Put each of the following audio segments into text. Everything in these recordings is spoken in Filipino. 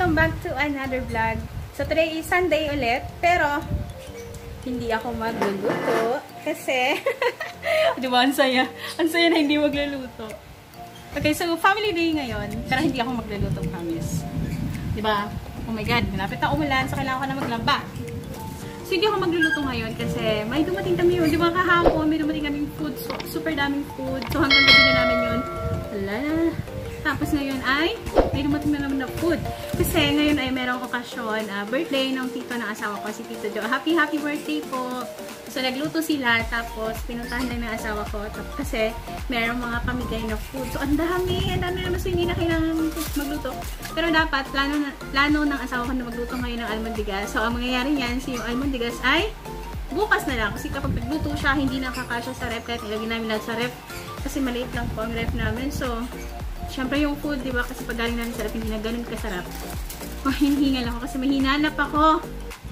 welcome back to another vlog. So today is Sunday ulit, pero hindi ako magluluto kasi di ba ang saya? Ang saya na hindi magluluto. Okay, so family day ngayon, pero hindi ako magluluto, promise. Di ba? Oh my god, malapit na umulan, so kailangan ko na maglaba. So hindi ako magluluto ngayon kasi may dumating kami yun. Di ba kahapon, may dumating kaming food, so, super daming food. So hanggang gabi na namin yun. Wala. Tapos ngayon ay may dumating na naman na food. Kasi ngayon ay merong okasyon, birthday ng tito ng asawa ko, si Tito Joe. Happy birthday po! So nagluto sila, tapos pinuntahan lang ng asawa ko. Tapos kasi merong mga pamigay na food. So ang dami naman, so hindi na kailangan magluto. Pero dapat, plano ng asawa ko na magluto ngayon ng almondigas. So ang mangyayari niyan, yung almondigas ay bukas na lang. Kasi kapag nagluto siya, hindi nakakasya sa ref, kahit nilagyan namin lahat sa ref. Kasi maliit lang po ang ref namin. So syempre yung food, di ba? Kasi pag galing namin sa ref, hindi na ganun kasarap. Oh, hinihingal ako kasi may hinanap ako.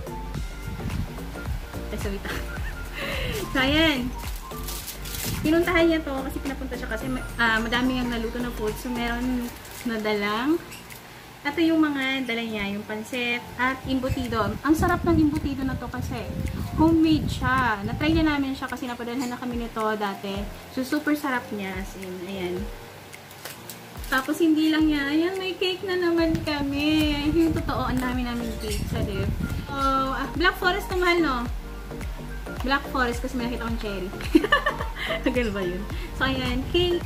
Wait. So, ayan. Pinuntahan niya to kasi pinapunta siya kasi madami yung naluto na food. So, meron nadalang. Ito yung mga dala niya, yung pansit at imbutido. Ang sarap ng imbutido na to kasi homemade siya. Na-try na namin siya kasi napadalhan na kami nito dati. So, super sarap niya. As in, ayan. Tapos, hindi lang niya. Ayan, may cake na naman kami. Yung totoo, ang dami namin cake sa live. So, Black Forest na mahal, no? Black Forest kasi may nakita akong cherry. Tagal ba yun? So, ayan, cake.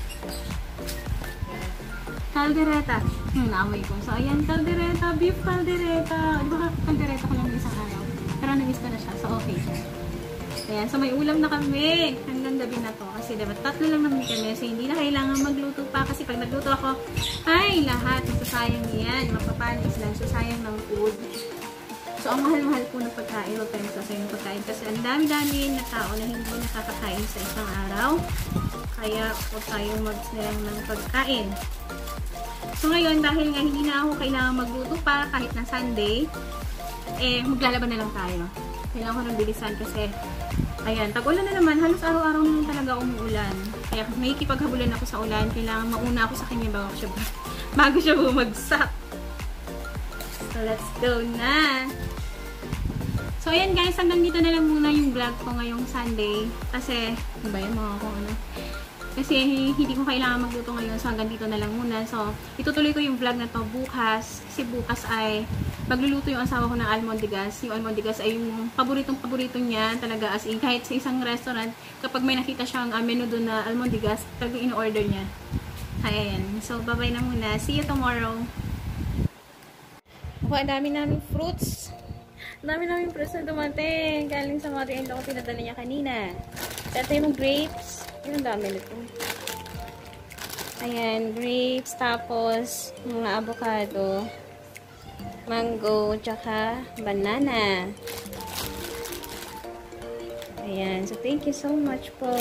Caldereta. Naamoy ko. So, ayan, caldereta. Beef caldereta. Di ba caldereta ko lang isang araw? Pero nag-miss ko na siya. So, okay siya. Ayan, so may ulam na kami hanggang gabi na to. Kasi diba, tatlo lang naman kami. So, hindi na kailangan magluto pa. Kasi pag nagluto ako, ay, lahat. Masasayang yan. Mapapanis lang. So, sayang ng food. So, ang mahal-mahal po ng pagkain. Huwag tayong sasayang ng pagkain. Kasi ang dami-dami na tao na hindi nakakakain sa isang araw. Kaya, huwag tayong mag-snilang ng pagkain. So, ngayon, dahil nga hindi na ako kailangan magluto pa kahit na Sunday, maglalaban na lang tayo. Kailangan ko nang bilisan kasi ayan, tag-ulan na naman. Halos araw-araw naman talaga umuulan. Kaya may kipaghabulan ako sa ulan. Kailangan mauna ako sa kanya bago siya bumagsak. So, let's go na! So, ayan guys. Hanggang dito na lang muna yung vlog ko ngayong Sunday. Kasi, ano ba yun mga kung ano? Kasi, hindi ko kailangan magluto ngayon. So, hanggang dito na lang muna. So, itutuloy ko yung vlog na to bukas. Kasi bukas ay magluluto yung asawa ko ng almondigas. Yung almondigas ay yung paboritong-paborito niya. Talaga as in, kahit sa isang restaurant, kapag may nakita siyang menu doon na almondigas, talaga in-order niya. Ayan. So, bye-bye na muna. See you tomorrow. Ako, ang dami namin fruits. Ang dami namin fruits na dumating. Galing sa mother-in-law ko, pinadala niya kanina. Ito yung grapes. Yung dami nito. Ayan, grapes. Tapos, mga avocado. Mango, tsaka banana. Ayan. So, thank you so much po.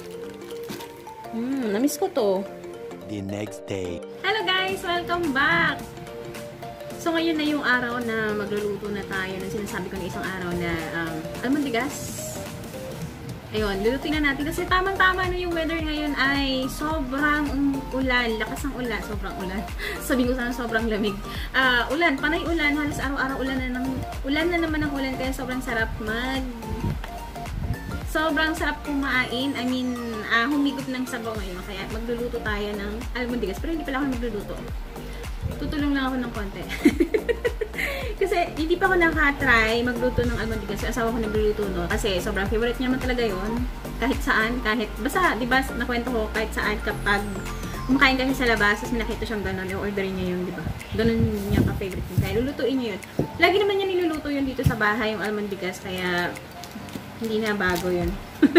Namiss ko to. The next day. Hello guys! Welcome back! So, ngayon na yung araw na magluluto na tayo ng sinasabi ko na isang araw na almondigas. Ayun, lulutuin na natin kasi tamang-tama na yung weather ngayon ay sobrang ulan, lakas ng ulan, sobrang ulan. Sabi ko sana sobrang lamig. Ulan, panay ulan, halos araw-araw ulan na naman ang ulan kaya sobrang sarap kumain. I mean, humigop ng sabaw ngayon kaya magluluto tayo ng almondigas. Pero hindi pala ako magluluto. Tutulong lang ako ng konti. Kasi hindi pa ako nakatry magluto ng almondigas. Asawa ko nagluluto no. Kasi sobrang favorite niya man talaga yun. Kahit saan, basta, di ba, nakwento ko kahit saan kapag kumakain kami sa labas, tapos nakita siyang gano'n, i-orderin niya yun, di ba? Ganun niya ka-favorite niya. Kaya lulutuin niya yun. Lagi naman niya niluluto yun dito sa bahay, yung almondigas. Kaya hindi na bago yun.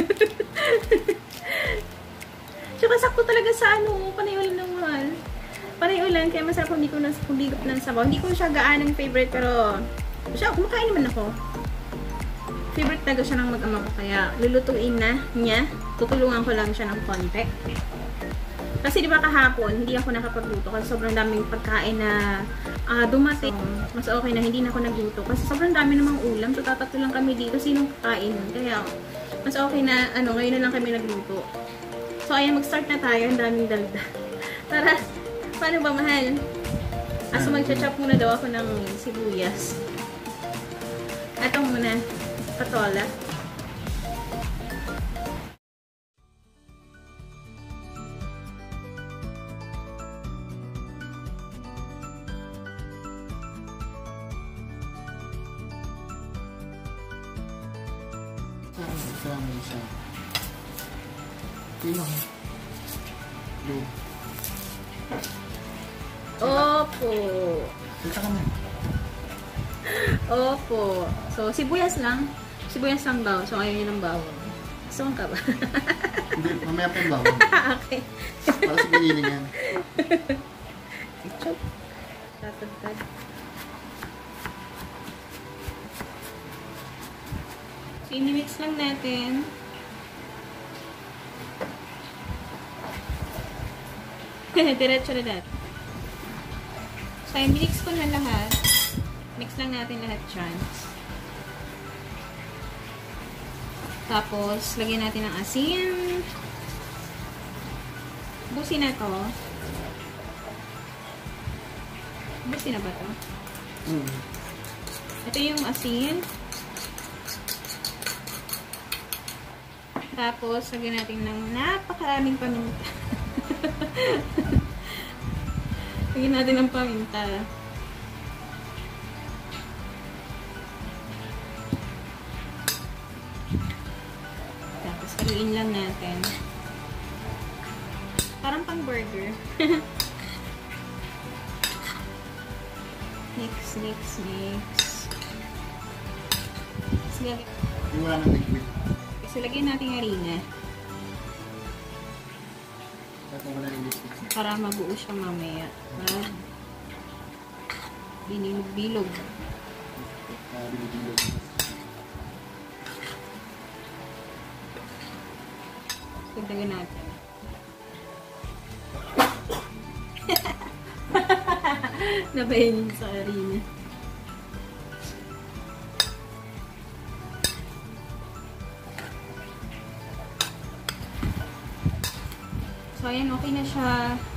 Tsaka sakto talaga sa panay ulan ng mahal. Panay ulan, kaya masarap humigop ng sabaw. Hindi ko siya gaanong favorite, pero siya, kumakain naman ako. Favorite talaga siya ng mag-ama ko, kaya lulutuin na niya. Tutulungan ko lang siya ng konti. Kasi di ba kahapon, hindi ako nakapagluto kasi sobrang daming pagkain na dumating. Mas okay na hindi na ako nagluto kasi sobrang dami namang ulam. So, tatatlo lang kami dito. Sinong kakain? Kaya, mas okay na, ngayon na lang kami nagluto. So, ayan, mag-start na tayo. Ang daming dalda. Tara! Paano ba, mahal? Magcha-chop muna daw ako ng sibuyas. Ito muna, patola. Sama isa. Ilang? Yung. Opo. Kita ka na. Opo. So, sibuyas lang. Sibuyas lang daw. So, ayaw niyo ng bawang. Gusto ka ba? Hindi, mamaya pa yung bawang. Okay. Para sa giniling yan. Ketchup. Tatagtag. So, ini-mix lang natin. Diretso na natin. So, i-mix ko na lahat. Mix lang natin lahat dyan. Tapos, lagyan natin ng asin. Busin na to. Busin na ba to? Ito yung asin. Tapos, lagyan natin ng napakaraming paminta. Lagyan natin ng paminta. Tapos, haluin lang natin. Parang pang burger. Mix, mix, mix. Yung wala ng liquid. So, lagyan natin harina. At wala ng liquid. Para mabuo siya mamaya. Bilog-bilog. Bilog-bilog. Dagdagan natin. Nabayan yun sa harina. So, ayan, okay na siya.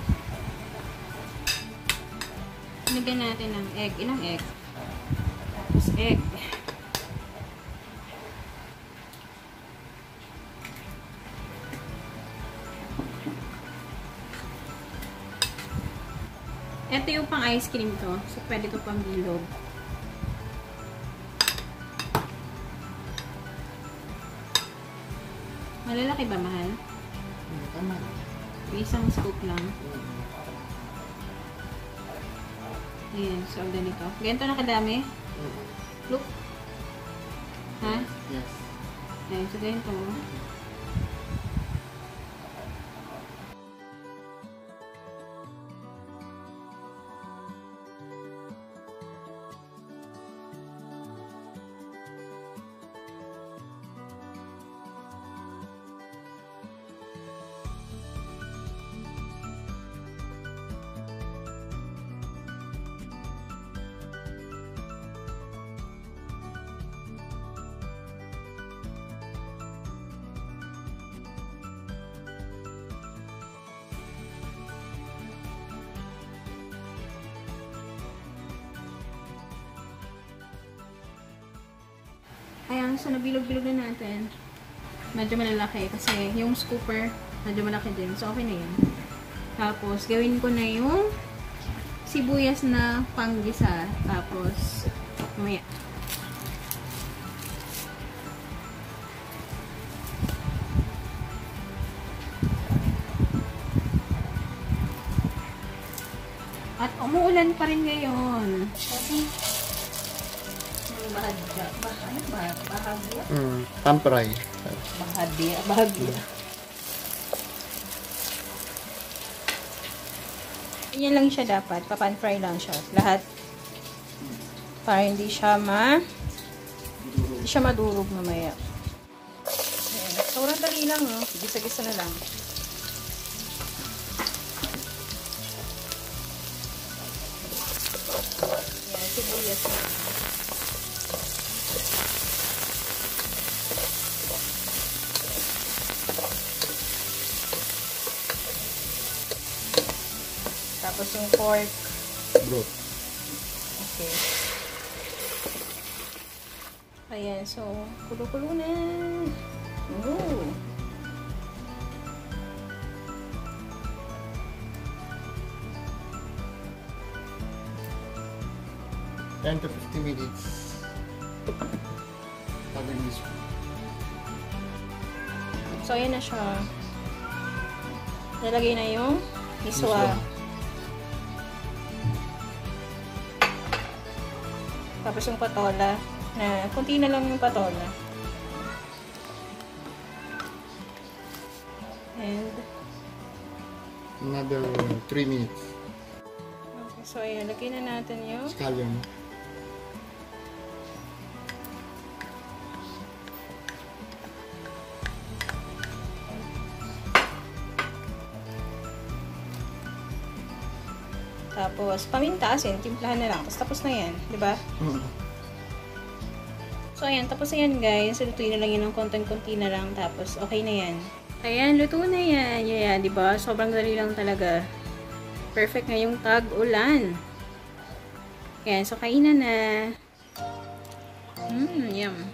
Lagyan natin ng egg. Ilang egg? Tapos egg. Ito yung pang ice cream to. So, pwede to pang bilog. Malalaki ba, mahal? Tama. Isang scoop lang. Ayan, so ganito. Ganito na kadami? Look. Ha? Yes. Ayan, so ganito. Ayan, so nabilog-bilog na natin. Medyo malalaki kasi yung scooper, medyo malaki din. So, okay na yun. Tapos, gawin ko na yung sibuyas na panggisa. Tapos, mamaya. At umuulan pa rin ngayon. Kasi, bahagya. Ano ba? Bahagya? Pampray. Bahagya. Bahagya. Yan lang siya dapat. Papan-fry lang siya. Lahat. Para hindi siya madurog mamaya. Ayan. Sobrang dali lang, oh. Gisa-gisa na lang. Ayan, sibuyas na. Tapos yung pork. Broth. Okay. Ayan, so, kulo-kulo na. Ooh. $10 to 50 minutes. Pagod this one. So, ayan na siya. Nalagay na yung miswa. Tapos yung patola. Na, kunti na lang yung patola. And, Another 3 minutes. okay, so ayan, lagay na natin yung Scallion. tapos paminta, asin, timplahan na lang. Tapos na yan, di ba? So, ayan. Tapos na yan, guys. Lutuin na lang yun ng konting-konti na lang. Tapos, okay na yan. Ayan, luto na yan. Yan, di ba? Sobrang dali lang talaga. Perfect ngayong tag-ulan. Ayan, so kainan na. Yum.